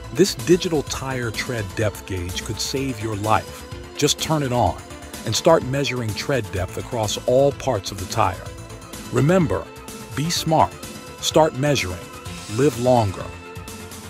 This digital tire tread depth gauge could save your life. Just turn it on and start measuring tread depth across all parts of the tire. Remember, be smart, start measuring, live longer,